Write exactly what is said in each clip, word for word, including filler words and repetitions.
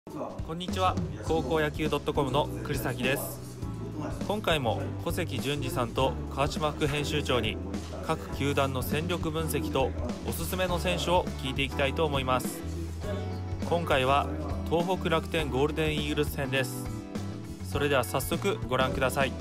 こんにちは、高校野球 .com の栗崎です。今回も小関淳二さんと川島副編集長に各球団の戦力分析とおすすめの選手を聞いていきたいと思います。今回は東北楽天ゴールデンイーグルス編です。それでは早速ご覧ください。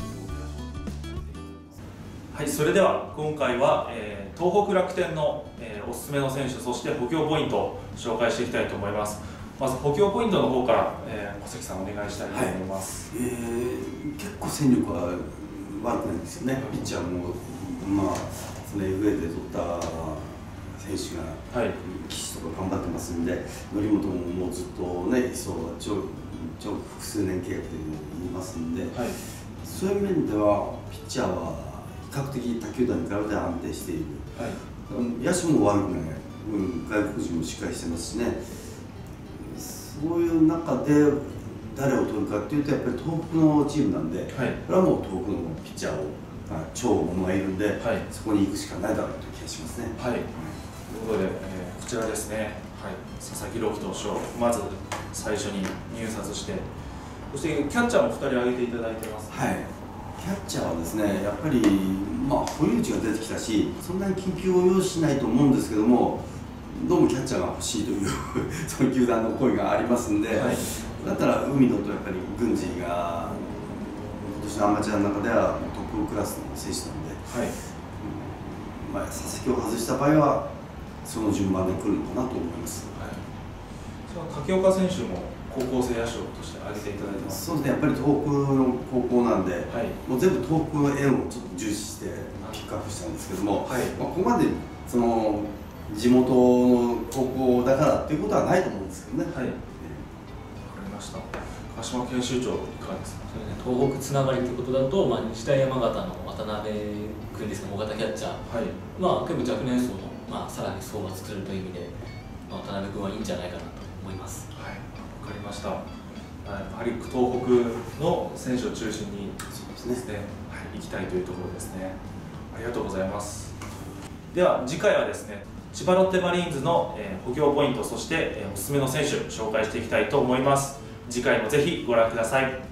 はい、それでは今回は、えー、東北楽天の、えー、おすすめの選手、そして補強ポイントを紹介していきたいと思います。まず補強ポイントの方から、えー、小関さんお願いしたいと思います。 はい、えー、結構戦力は悪くないんですよね。ピッチャーもまあその エフエー で取った選手が、はい、岸とか頑張ってますんで、則本ももうずっとね、そう長長複数年契約で言いますんで、はい、そういう面ではピッチャーは比較的他球団に比べて安定している。はい、野手も悪くない、うん、外国人もしっかりしてますしね。そういう中で誰を取るかっていうと、やっぱり東北のチームなんで、はい、これはもう東北のピッチャーを超大物がいるんで、はい、そこに行くしかないだろうという気がしますね。はい、ということで、えー、こちらですね、はい、佐々木朗希投手をまず最初に入札して、そしてキャッチャーもふたり挙げていただいてます、ね。はい、 キャッチャーはですね、やっぱり、まあ、保有地が出てきたし、そんなに緊急を要しないと思うんですけども、どうもキャッチャーが欲しいというその球団の声がありますんで、はい、だったら海野とやっぱり郡司が今年のアマチュアの中ではトップクラスの選手なんで、はい、うん、まあ、佐々木を外した場合はその順番で来るのかなと思います。はい、 その竹岡選手も高校生野手として挙げていただいてます。 そうですね、やっぱり東北の高校なんで、はい、もう全部東北の縁をちょっと重視してピックアップしたんですけども、はい、まあ、ここまでその地元の高校だからっていうことはないと思うんですけどね。はい、わかりました。川島研修長いかがですか。 それね、東北つながりということだと、まあ、日大山形の渡辺君ですね、大型キャッチャー、はい、まあ、結構若年層の、まあ、さらに層が作れるという意味で、まあ、渡辺君はいいんじゃないかなと思います。 はい、わかりました。やはり東北の選手を中心にそうですね、はい、行きたいというところですね。ありがとうございます。では次回はですね、千葉ロッテマリーンズの、えー、補強ポイント、そして、えー、おすすめの選手紹介していきたいと思います。次回もぜひご覧ください。